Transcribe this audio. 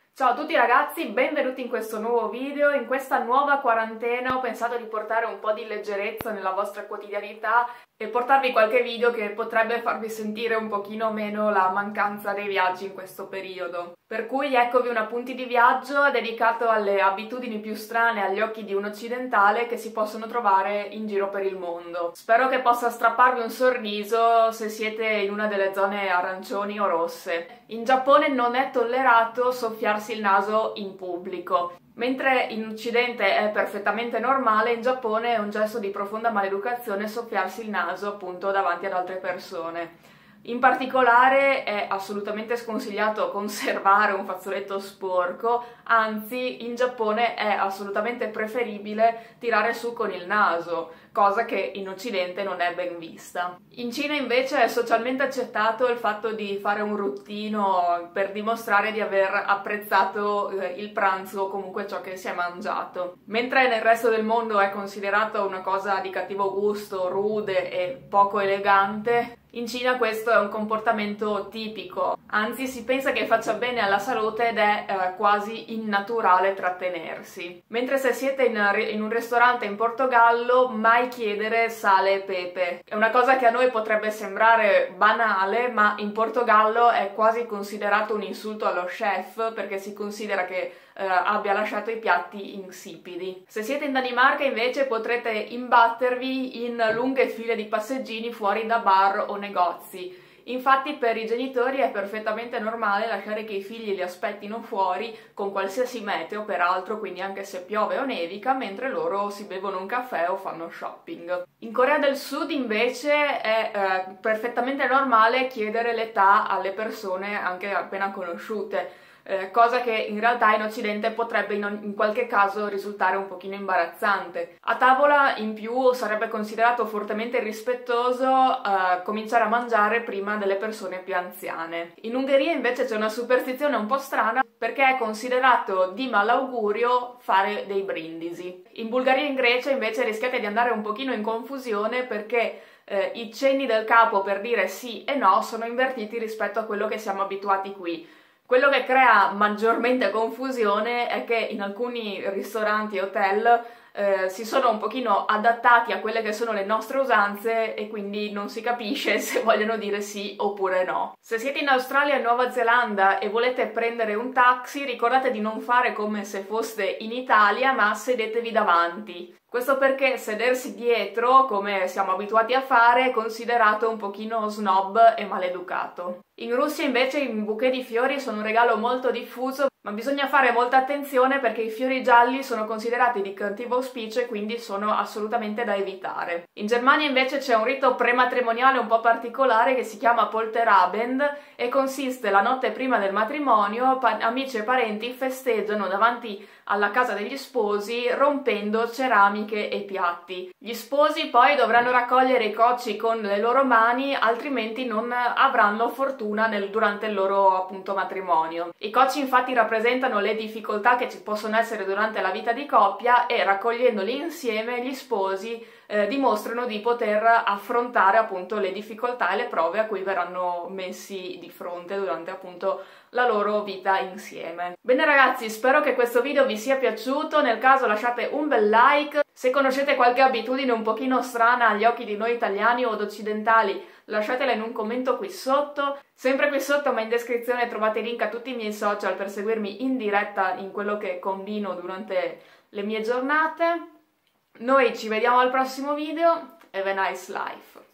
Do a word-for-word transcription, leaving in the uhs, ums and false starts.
Ciao a tutti ragazzi, benvenuti in questo nuovo video. In questa nuova quarantena ho pensato di portare un po' di leggerezza nella vostra quotidianità e portarvi qualche video che potrebbe farvi sentire un pochino meno la mancanza dei viaggi in questo periodo. Per cui eccovi un appunti di viaggio dedicato alle abitudini più strane agli occhi di un occidentale che si possono trovare in giro per il mondo. Spero che possa strapparvi un sorriso se siete in una delle zone arancioni o rosse. In Giappone non è tollerato soffiarsi il naso in pubblico. Mentre in Occidente è perfettamente normale, in Giappone è un gesto di profonda maleducazione soffiarsi il naso appunto davanti ad altre persone. In particolare è assolutamente sconsigliato conservare un fazzoletto sporco, anzi in Giappone è assolutamente preferibile tirare su con il naso, cosa che in Occidente non è ben vista. In Cina invece è socialmente accettato il fatto di fare un ruttino per dimostrare di aver apprezzato eh, il pranzo o comunque ciò che si è mangiato. Mentre nel resto del mondo è considerato una cosa di cattivo gusto, rude e poco elegante, in Cina questo è un comportamento tipico, anzi si pensa che faccia bene alla salute ed è eh, quasi innaturale trattenersi. Mentre se siete in, in un ristorante in Portogallo, mai chiedere sale e pepe. È una cosa che a noi potrebbe sembrare banale, ma in Portogallo è quasi considerato un insulto allo chef perché si considera che Uh, abbia lasciato i piatti insipidi. Se siete in Danimarca invece potrete imbattervi in lunghe file di passeggini fuori da bar o negozi. Infatti per i genitori è perfettamente normale lasciare che i figli li aspettino fuori con qualsiasi meteo, peraltro, quindi anche se piove o nevica, mentre loro si bevono un caffè o fanno shopping. In Corea del Sud invece è eh, perfettamente normale chiedere l'età alle persone anche appena conosciute. Eh, cosa che in realtà in Occidente potrebbe in, in qualche caso risultare un pochino imbarazzante. A tavola in più sarebbe considerato fortemente irrispettoso eh, cominciare a mangiare prima delle persone più anziane. In Ungheria invece c'è una superstizione un po' strana perché è considerato di malaugurio fare dei brindisi. In Bulgaria e in Grecia invece rischiate di andare un pochino in confusione perché eh, i cenni del capo per dire sì e no sono invertiti rispetto a quello che siamo abituati qui. Quello che crea maggiormente confusione è che in alcuni ristoranti e hotel eh, si sono un pochino adattati a quelle che sono le nostre usanze e quindi non si capisce se vogliono dire sì oppure no. Se siete in Australia e Nuova Zelanda e volete prendere un taxi, ricordate di non fare come se foste in Italia, ma sedetevi davanti. Questo perché sedersi dietro, come siamo abituati a fare, è considerato un pochino snob e maleducato. In Russia invece i bouquet di fiori sono un regalo molto diffuso, ma bisogna fare molta attenzione perché i fiori gialli sono considerati di cattivo auspicio e quindi sono assolutamente da evitare. In Germania invece c'è un rito prematrimoniale un po' particolare che si chiama Polterabend e consiste la notte prima del matrimonio, amici e parenti festeggiano davanti alla casa degli sposi rompendo ceramiche e piatti. Gli sposi poi dovranno raccogliere i cocci con le loro mani, altrimenti non avranno fortuna nel, durante il loro appunto matrimonio. I cocci infatti rappresentano le difficoltà che ci possono essere durante la vita di coppia e raccogliendoli insieme gli sposi eh, dimostrano di poter affrontare appunto le difficoltà e le prove a cui verranno messi di fronte durante appunto la loro vita insieme. Bene ragazzi, spero che questo video vi sia piaciuto, nel caso lasciate un bel like, se conoscete qualche abitudine un pochino strana agli occhi di noi italiani o occidentali lasciatela in un commento qui sotto. Sempre qui sotto ma in descrizione trovate i link a tutti i miei social per seguirmi in diretta in quello che combino durante le mie giornate. Noi ci vediamo al prossimo video, have a nice life!